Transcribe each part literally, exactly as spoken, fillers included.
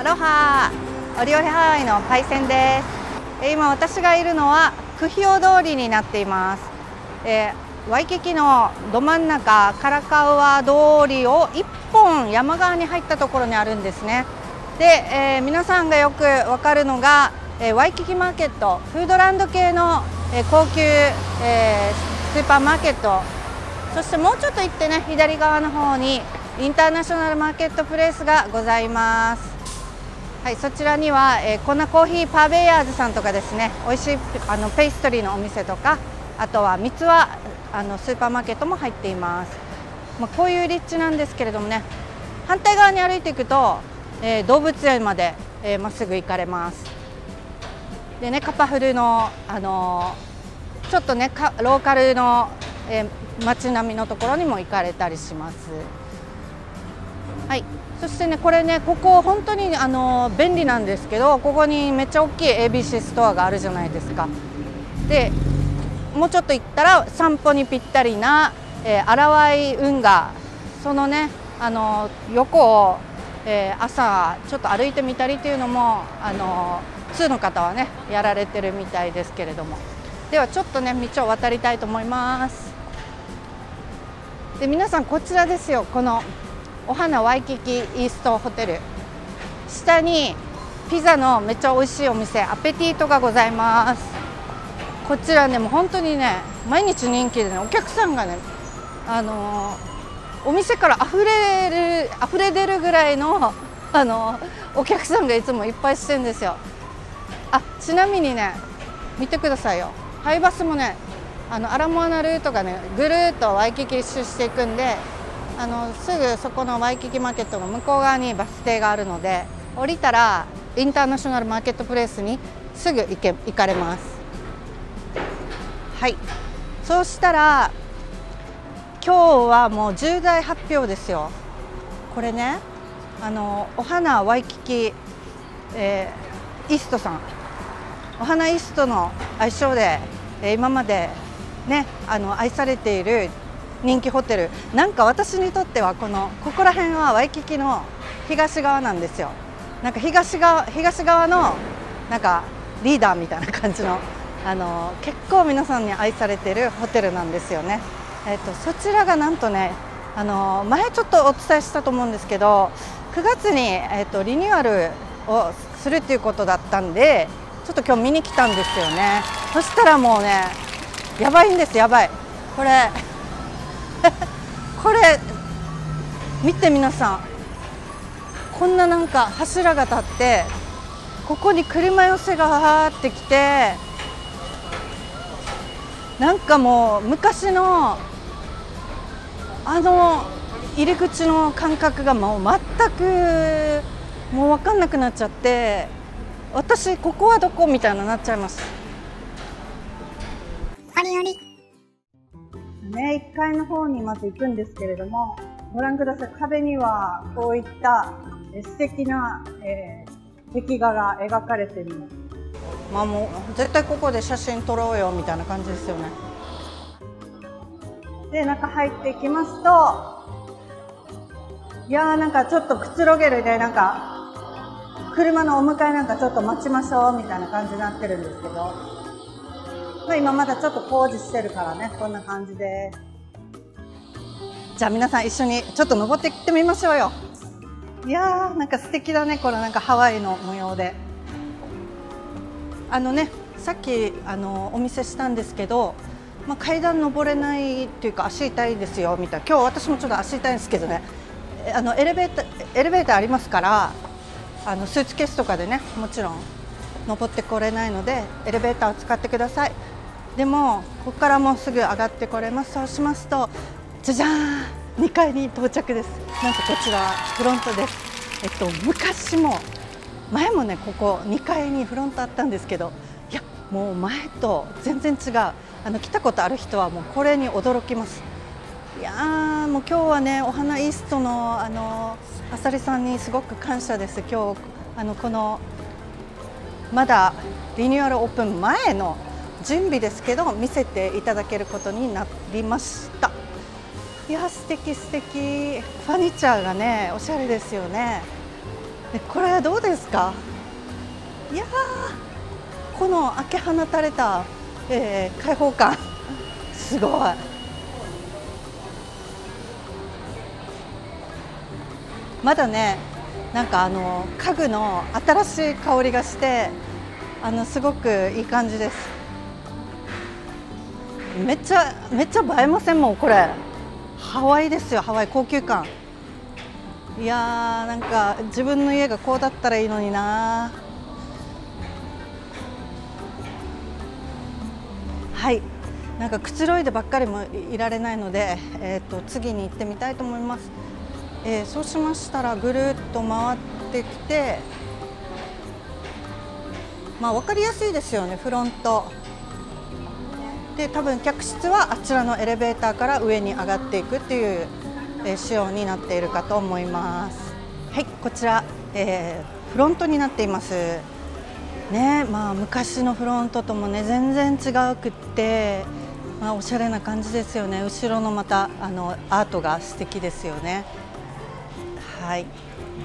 アロハー、オリオリハワイのパイセンです。今私がいるのはクヒオ通りになっています。えー、ワイキキのど真ん中カラカウア通りを一本山側に入ったところにあるんですね。で、えー、皆さんがよくわかるのが、えー、ワイキキマーケット、フードランド系の、えー、高級、えー、スーパーマーケット、そしてもうちょっと行ってね、左側の方にインターナショナルマーケットプレイスがございます。はい、そちらには、えー、コナコーヒーパーベイヤーズさんとかですね、美味しいあのペイストリーのお店とか、あとは三つ輪あのスーパーマーケットも入っています。まあ、こういう立地なんですけれどもね、反対側に歩いていくと、えー、動物園まで、えー、まっすぐ行かれます。でね、カパフルの、あのー、ちょっとねローカルの、えー、街並みのところにも行かれたりします。はい、そしてね、これね、ここ本当にあの便利なんですけど、ここにめっちゃ大きい エービーシー ストアがあるじゃないですか。で、もうちょっと行ったら散歩にぴったりな、えー、荒井運河、そのね、あの横を、えー、朝ちょっと歩いてみたりというのも、あの通の方はねやられてるみたいですけれども、ではちょっとね道を渡りたいと思います。で、皆さんこちらですよ、このお花ワイキキイーストホテル、下にピザのめっちゃ美味しいお店アペティートがございます。こちらね、もう本当にね毎日人気でね、お客さんがね、あのー、お店からあふれる溢れ出るぐらいの、あのー、お客さんがいつもいっぱいしてるんですよ。あ、ちなみにね、見てくださいよ、ハイバスもね、あのアラモアナルートがねぐるっとワイキキ一周していくんで、あのすぐそこのワイキキマーケットの向こう側にバス停があるので、降りたらインターナショナルマーケットプレイスにすぐ行け行かれます。はい、そうしたら今日はもう重大発表ですよ。これね、あのお花ワイキキ、えー、イーストさん、お花イーストの愛称で、えー、今までねあの愛されている人気ホテル。なんか私にとってはこのここら辺はワイキキの東側なんですよ。なんか東側東側のなんかリーダーみたいな感じの、あの結構皆さんに愛されているホテルなんですよね。えっとそちらがなんとね、あの前ちょっとお伝えしたと思うんですけど、くがつにえっとリニューアルをするっていうことだったんで、ちょっと今日見に来たんですよね。そしたらもうね、やばいんです、やばい。これこれ見て皆さん、こんななんか柱が立って、ここに車寄せがわーってきて、なんかもう昔のあの入り口の感覚がもう全くもう分かんなくなっちゃって、私ここはどこみたいになっちゃいます。 ありありね、いっかいの方にまず行くんですけれども、ご覧ください。壁にはこういった素敵な、えー、壁画が描かれている。まあもう絶対ここで写真撮ろうよみたいな感じですよね。で、中入っていきますと、いやーなんかちょっとくつろげるで、なんか車のお迎えなんかちょっと待ちましょうみたいな感じになってるんですけど、まあ、今まだちょっと工事してるからね、こんな感じです。じゃあ皆さん一緒にちょっと登っていってみましょうよ。いやーなんか素敵だね、このなんかハワイの模様で。あのね、さっきあのお見せしたんですけど、まあ、階段登れないっていうか足痛いですよみたいな。今日私もちょっと足痛いんですけどね、あのエレベーターエレベーターありますから、あのスーツケースとかでねもちろん登ってこれないのでエレベーターを使ってください。でもここからもうすぐ上がってこれます。そうしますと、じゃじゃーん、にかいに到着です。なんとこちらフロントです。えっと昔も前もねここにかいにフロントあったんですけど、いやもう前と全然違う。あの来たことある人はもうこれに驚きます。いやーもう今日はねお花イーストのあのあさりさんにすごく感謝です。今日あのこのまだリニューアルオープン前の準備ですけど見せていただけることになりました。いや素敵素敵。ファニチャーがねおしゃれですよね。 でこれどうですか？いやー、この開け放たれた、えー、開放感すごい。まだね、なんかあの家具の新しい香りがして、あのすごくいい感じです。めっちゃめっちゃ映えません？もうこれハワイですよ。ハワイ高級感。いやー、なんか自分の家がこうだったらいいのにな。はい、なんかくつろいでばっかりもいられないので、えー、と次に行ってみたいと思います。えー、そうしましたらぐるっと回ってきて、まあ分かりやすいですよね、フロントで。多分客室はあちらのエレベーターから上に上がっていくっていう仕様になっているかと思います。はい、こちら、えー、フロントになっていますね。まあ昔のフロントともね全然違うくって、まあ、おしゃれな感じですよね。後ろのまたあのアートが素敵ですよね。はい、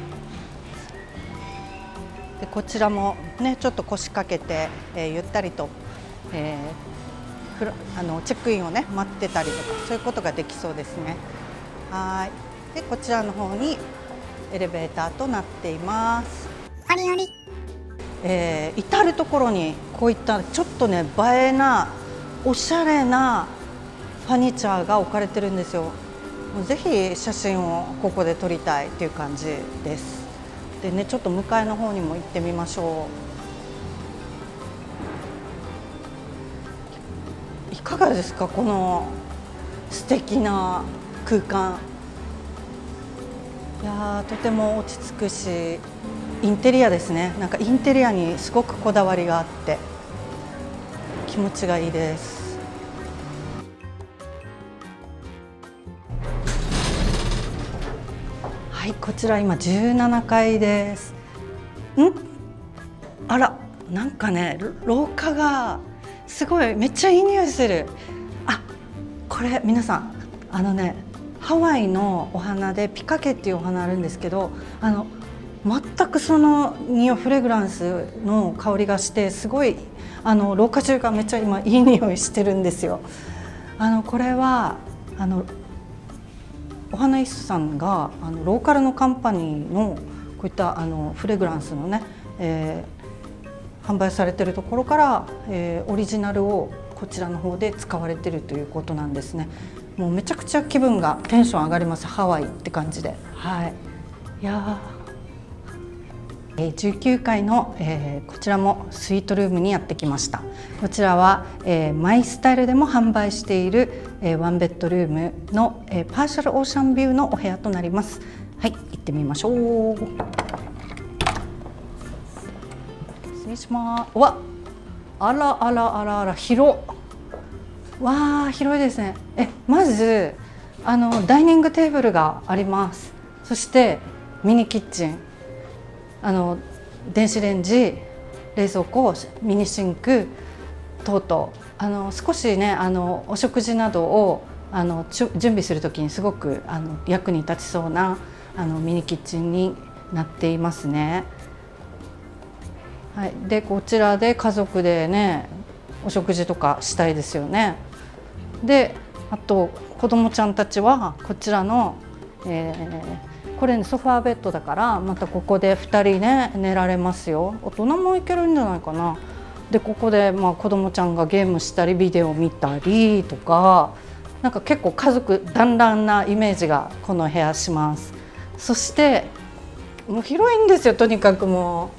でこちらもねちょっと腰掛けて、えー、ゆったりと、えー、フロあのチェックインをね待ってたりとか、そういうことができそうですね。はい、でこちらの方にエレベーターとなっています。 ありあり、 えー、至る所にこういったちょっとね映えなおしゃれなファニチャーが置かれてるんですよ。ぜひ写真をここで撮りたいっていう感じです。でね、ちょっと向かいの方にも行ってみましょう。いかがですか、この素敵な空間。いやー、とても落ち着くし、インテリアですね。なんかインテリアにすごくこだわりがあって気持ちがいいです。はい、こちら今じゅうななかいです。ん？あら、なんかね、廊下がすごいめっちゃいい匂いする。あ、これ皆さん、あのね、ハワイのお花でピカケっていうお花あるんですけど、あの全くその匂い、フレグランスの香りがして、すごいあの廊下中がめっちゃ今いい匂いしてるんですよ。あのこれはあのお花イスさんがあのローカルのカンパニーのこういったあのフレグランスのね、えー、販売されてるところから、えー、オリジナルをこちらの方で使われてるということなんですね。もうめちゃくちゃ気分がテンション上がります。ハワイって感じで、はい、いやー、じゅうきゅうかいの、えー、こちらもスイートルームにやってきました。こちらは、えー、マイスタイルでも販売している、えー、ワンベッドルームの、えー、パーシャルオーシャンビューのお部屋となります。はい、行ってみましょう。失礼します。わ、あらあらあらあら、広。わあ、広いですね。え、まずあのダイニングテーブルがあります。そしてミニキッチン、あの電子レンジ、冷蔵庫、ミニシンク等々、あの少しね、あのお食事などをあの準備するときにすごくあの役に立ちそうなあのミニキッチンになっていますね。はい、でこちらで家族でねお食事とかしたいですよね。であと子どもちゃんたちはこちらの、えー、これねソファーベッドだから、またここでふたりね寝られますよ。大人もいけるんじゃないかな。でここでまあ子どもちゃんがゲームしたりビデオ見たりとか、なんか結構家族団らんなイメージがこの部屋します。そしてもう広いんですよ、とにかくも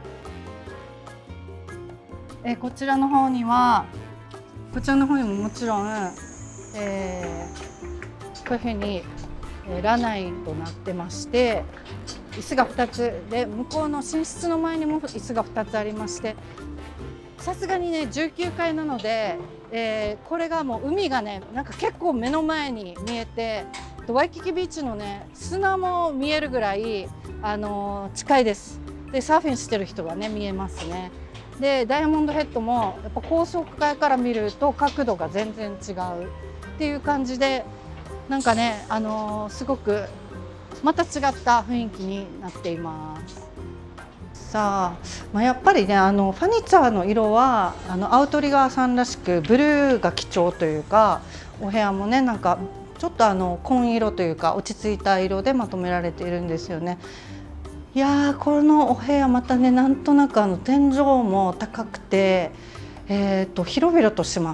う。えこちらの方にはこちらの方にももちろん、えー、こういうふうに、えー、ラナイとなってまして、椅子がふたつで、向こうの寝室の前にも椅子がふたつありまして、さすがにねじゅうきゅうかいなので、えー、これがもう海がねなんか結構目の前に見えて、ワイキキビーチのね砂も見えるぐらい、あのー、近いです。でサーフィンしてる人がね見えますね。でダイヤモンドヘッドもやっぱ高速階から見ると角度が全然違うっていう感じで、なんかね、あのー、すごくまた違った雰囲気になっています。さあ、まあ、やっぱりねあのファニチャーの色はあのアウトリガーさんらしくブルーが基調というか、お部屋もねなんかちょっとあの紺色というか落ち着いた色でまとめられているんですよね。いやー、このお部屋またねなんとなくあの天井も高くて、えー、と広々とします。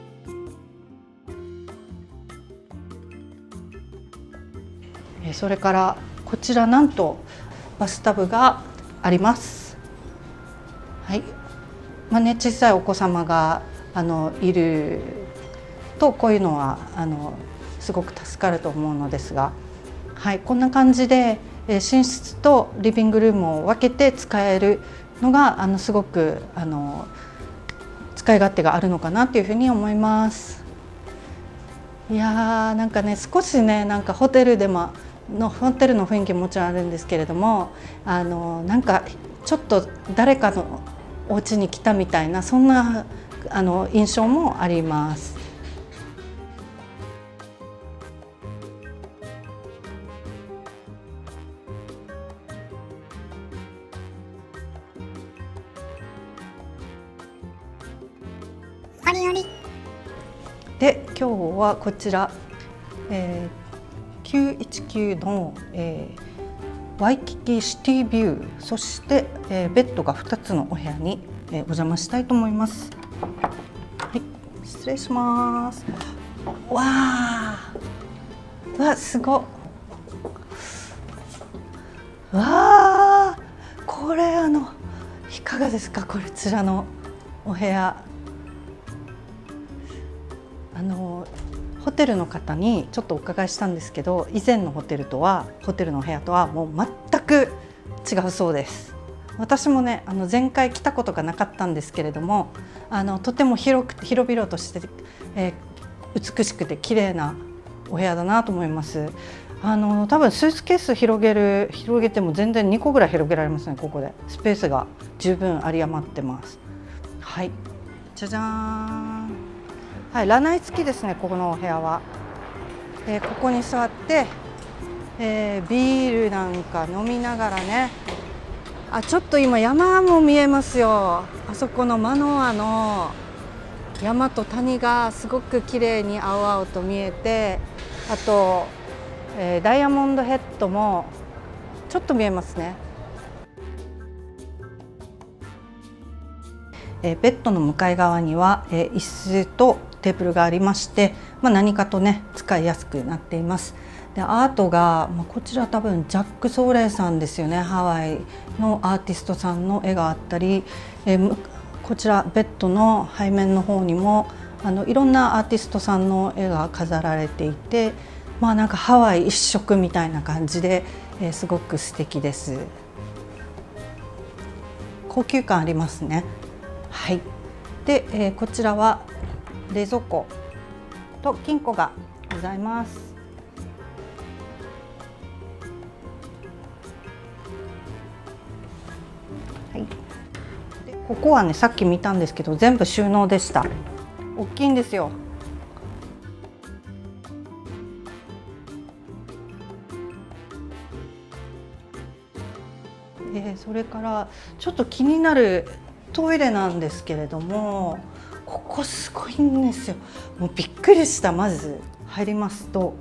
それからこちらなんとバスタブがあります。はい、まあね、小さいお子様があのいるとこういうのはあのすごく助かると思うのですが、はい、こんな感じで寝室とリビングルームを分けて使えるのがあのすごくあの使い勝手があるのかなというふうに思います。いやー、なんかね少しねなんかホテルでものホテルの雰囲気ももちろんあるんですけれども、あのなんかちょっと誰かのお家に来たみたいなそんなあの印象もあります。で今日はこちら、えー、きゅういちきゅうの、えー、ワイキキシティビュー、そして、えー、ベッドがふたつのお部屋に、えー、お邪魔したいと思います。はい、失礼します。わあ、わすごっ。わあ、これあのいかがですか、こちらのお部屋。あのホテルの方にちょっとお伺いしたんですけど、以前のホテルとはホテルの部屋とはもう全く違うそうです。私もねあの前回来たことがなかったんですけれども、あのとても広くて広々として、えー、美しくて綺麗なお部屋だなと思います。あの多分スーツケース広げる広げても全然にこぐらい広げられますね。ここでスペースが十分有り余ってます。はい、じゃじゃーん。はい、lanai付きですね、ここのお部屋は。えー、ここに座って、えー、ビールなんか飲みながらね。あ、ちょっと今山も見えますよ。あそこのマノアの山と谷がすごく綺麗に青々と見えて、あと、えー、ダイヤモンドヘッドもちょっと見えますね。えー、ベッドの向かい側には、えー、椅子とテーブルがありまして、まあ、何かとね使いやすくなっています。でアートが、まあ、こちら多分ジャック・ソーレイさんですよね。ハワイのアーティストさんの絵があったり、えー、こちらベッドの背面の方にもあのいろんなアーティストさんの絵が飾られていて、まあなんかハワイ一色みたいな感じで、えー、すごく素敵です。高級感ありますね。はい。で、えー、こちらは冷蔵庫と金庫がございます。はい。でここはねさっき見たんですけど全部収納でした。大きいんですよ。えー、それからちょっと気になるトイレなんですけれども、ここすごいんですよ。もうびっくりした。まず入りますと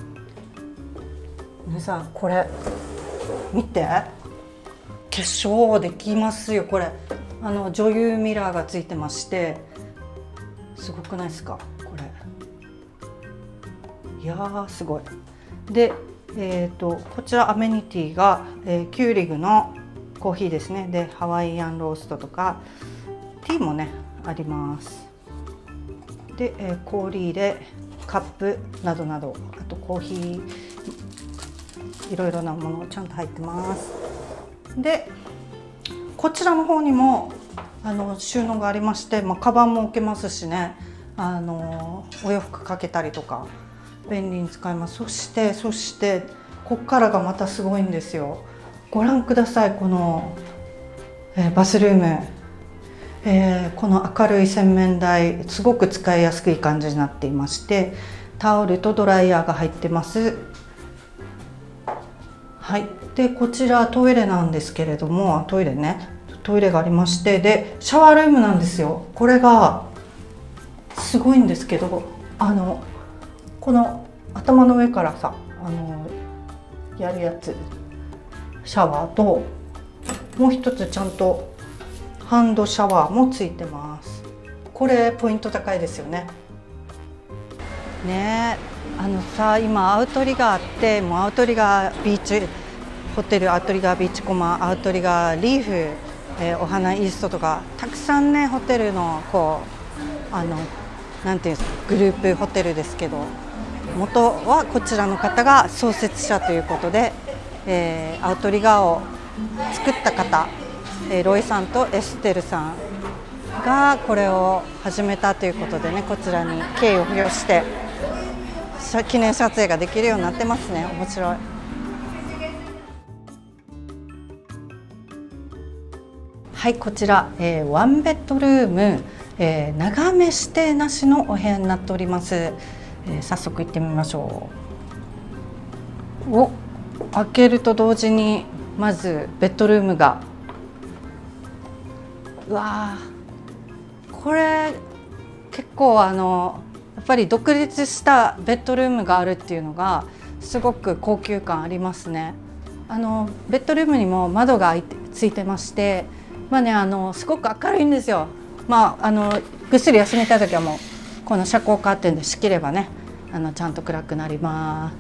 皆さんこれ見て、化粧できますよ。これあの女優ミラーがついてましてすごくないですかこれ。いやーすごい。で、えーと、こちらアメニティが、えー、キューリグのコーヒーですね。でハワイアンローストとかティーもねあります。で、えー、氷入れカップなどなど、あとコーヒーいろいろなものちゃんと入ってます。でこちらの方にもあの収納がありまして、まあ、カバンも置けますしね、あのお洋服かけたりとか便利に使えます。そしてそしてこっからがまたすごいんですよ。ご覧ください。この、えー、バスルーム、えー、この明るい洗面台すごく使いやすい感じになっていまして、タオルとドライヤーが入ってます。 はい、でこちらトイレなんですけれども、トイレね、トイレがありまして、でシャワールームなんですよ。これがすごいんですけど、あのこの頭の上からさ、あのやるやつ、シャワーともう一つちゃんとハンドシャワーもついてます。これポイント高いですよね。ねえ、あのさ、今アウトリガーって、もうアウトリガービーチホテル、アウトリガービーチコマ、アウトリガーリーフ、えー、お花イーストとかたくさんね、ホテルのこうあのなんていうんですか、グループホテルですけど、元はこちらの方が創設者ということで、えー、アウトリガーを作った方、えー、ロイさんとエステルさんがこれを始めたということでね、こちらに敬意を表して記念撮影ができるようになってますね。面白い。はい、こちら、えー、ワンベッドルーム、えー、眺め指定なしのお部屋になっております。えー、早速行ってみましょう。お、開けると同時にまずベッドルームが、うわー、これ結構あのやっぱり独立したベッドルームがあるっていうのがすごく高級感ありますね。あのベッドルームにも窓がついてまして、まあね、あのすごく明るいんですよ。まあ、あのぐっすり休みたい時はもうこの遮光カーテンで仕切ればね、あのちゃんと暗くなります。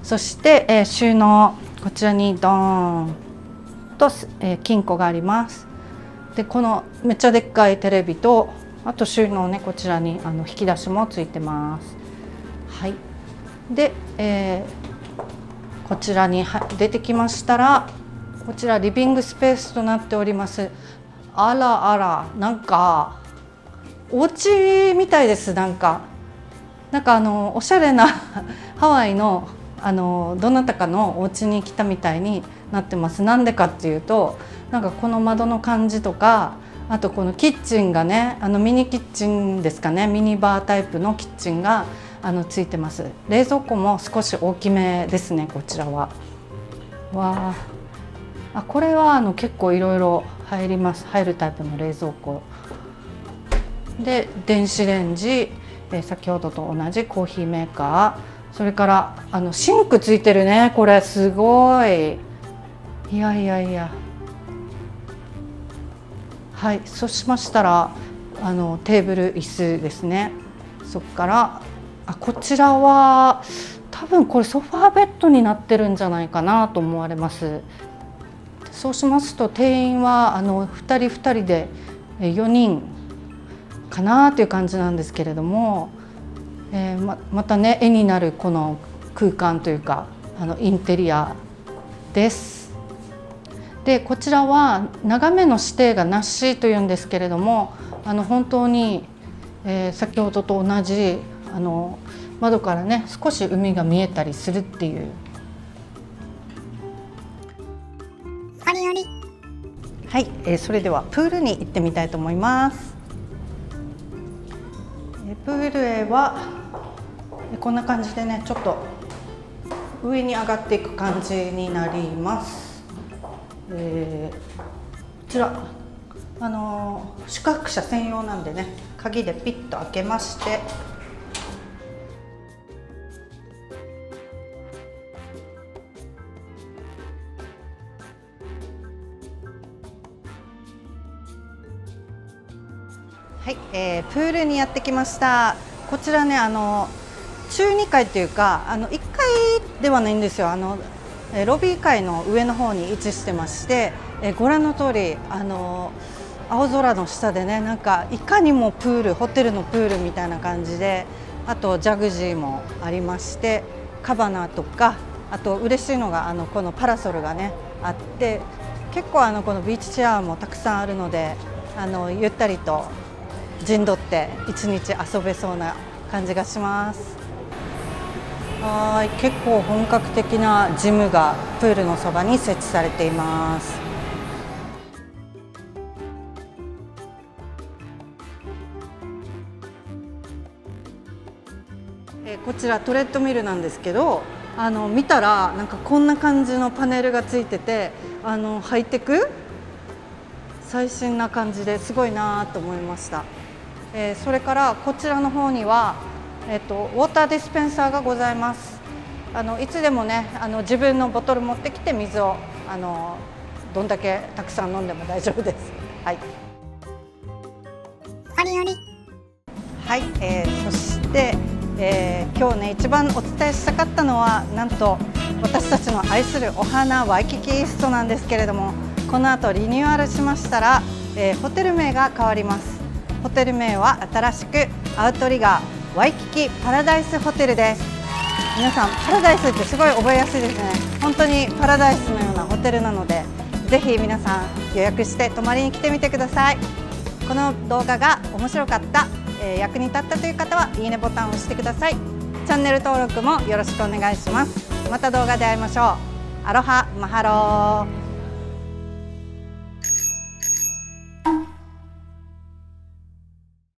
そして、えー、収納、こちらにドーンと、えー、金庫があります。でこのめっちゃでっかいテレビと、あと収納ね、こちらにあの引き出しもついてます。はい、で、えー、こちらに出てきましたら、こちらリビングスペースとなっております。あらあら、なんかお家みたいです。なんかなんかあのおしゃれなハワイのあのどなたかのお家に来たみたいになってます。なんでかっていうと、なんかこの窓の感じとか、あとこのキッチンがね、あのミニキッチンですかね、ミニバータイプのキッチンがあのついてます。冷蔵庫も少し大きめですね、こちらは。わあ、これはあの結構いろいろ入ります。入るタイプの冷蔵庫で、電子レンジ、え先ほどと同じコーヒーメーカー、それからあのシンクついてるね。これすごい。いやいやいや。はい、そうしましたらあのテーブル椅子ですね。そこからあこちらは多分これソファーベッドになってるんじゃないかなと思われます。そうしますと定員はあのふたりふたりでよにんかなという感じなんですけれども、えー、ま, またね絵になるこの空間というか、あのインテリアです。でこちらは眺めの指定がなしというんですけれども、あの本当に、えー、先ほどと同じあの窓からね少し海が見えたりするっていう。はい、えー、それではプールに行ってみたいと思います。えー、プールへはこんな感じでね、ちょっと上に上がっていく感じになります。えー、こちらあのー、宿泊者専用なんでね、鍵でピッと開けまして、はい、えー、プールにやってきました。こちらね、あの中にかいというか、あのいっかいではないんですよ。あのロビー階の上の方に位置してまして、えご覧の通りあの青空の下でね、なんかいかにもプール、ホテルのプールみたいな感じで、あとジャグジーもありまして、カバナとか、あと嬉しいのがあのこのパラソルがねあって、結構あのこのビーチチェアもたくさんあるので、あのゆったりと陣取って一日遊べそうな感じがします。はい、結構本格的なジムがプールのそばに設置されています。えこちらトレッドミルなんですけど、 あの見たらなんかこんな感じのパネルがついてて、あのハイテク最新な感じですごいなと思いました。えー、それからこちらの方には、えー、とウォーターディスペンサーがございます。あのいつでもね、あの自分のボトル持ってきて水をあのどんだけたくさん飲んでも大丈夫です。はい。 ありあり。 はい、えー、そして、えー、今日ね一番お伝えしたかったのは、なんと私たちの愛するお花ワイキキイーストなんですけれども、この後リニューアルしましたら、えー、ホテル名が変わります。ホテル名は新しくアウトリガーワイキキパラダイスホテルです。皆さん、パラダイスってすごい覚えやすいですね。本当にパラダイスのようなホテルなので、ぜひ皆さん予約して泊まりに来てみてください。この動画が面白かった、えー、役に立ったという方はいいねボタンを押してください。チャンネル登録もよろしくお願いします。また動画で会いましょう。アロハマハロー。